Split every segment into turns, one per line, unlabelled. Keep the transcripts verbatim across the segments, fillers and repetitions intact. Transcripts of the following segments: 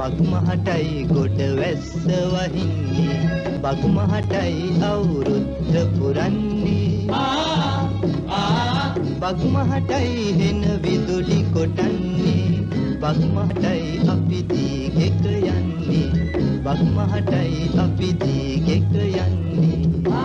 Bak Mahatai Goda Wassa Wahinne Bak Mahatai අවුරුද්ද පුරන්නේ Bak Mahatai හෙන විදුලි කොටන්නේ Bak Mahatai අපි දීගෙක යන්නේ Bak Mahatai අපි දීගෙක යන්නේ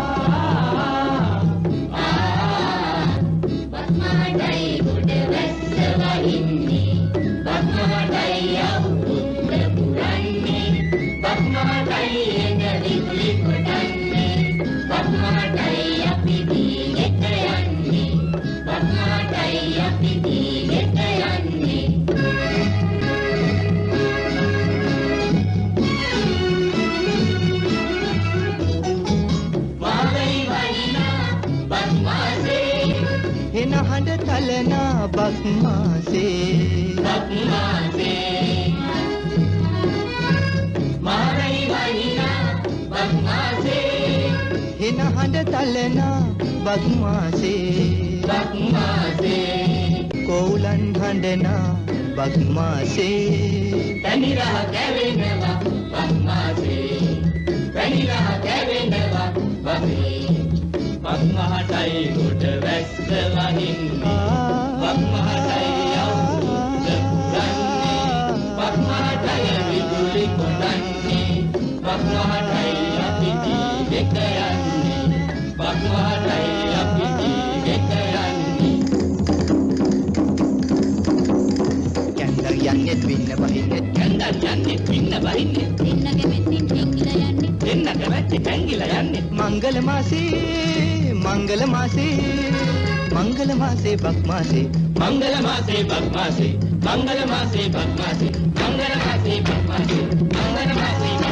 Bak Mahatai Goda Wassa Wahinne Bak Mahatai අවුරුද්ද පුරන්නේ Bak Mahatai හෙන විදුලි කොටන්නේ Bak Mahatai අපි දීගෙක යන්නේ Bak Mahatai අපි දීගෙක යන්නේ
හෙන හඬ තලනා බක් මාසේ
බක් මාසේ මාරයි වහිනා බක් මාසේ
හෙන හඬ තලනා බක් මාසේ
බක් මාසේ
කෝලන් හඬනා බක් මාසේ
පැනිරහ කැවෙනවා බක් මාසේ පැනිරහ කැවෙනවා බසේ Bak Mahatai Goda Wassa Wahinne Bak Mahatai අවුරුද්ද පුරන්නේ Bak Mahatai විදුලි කොටන්නේ Bak Mahatai අපි දීගෙක යන්නේ Bak Mahatai අපි දීගෙක යන්නේ
කැන්දක් යන්නේ පින්න බහින්නේ
කැන්දක් යන්නේ පින්න බහින්නේ
දෙන්න කැමැත්තෙන් ටැංගිලා යන්නේ
දෙන්න කැමැත්තෙන් ටැංගිලා යන්නේ
මංගල මාසේ මංගල මාසේ මංගල මාසේ බක් මාසේ
මංගල මාසේ බක් මාසේ මංගල මාසේ බක් මාසේ මංගල මාසේ බක් මාසේ මංගල මාසේ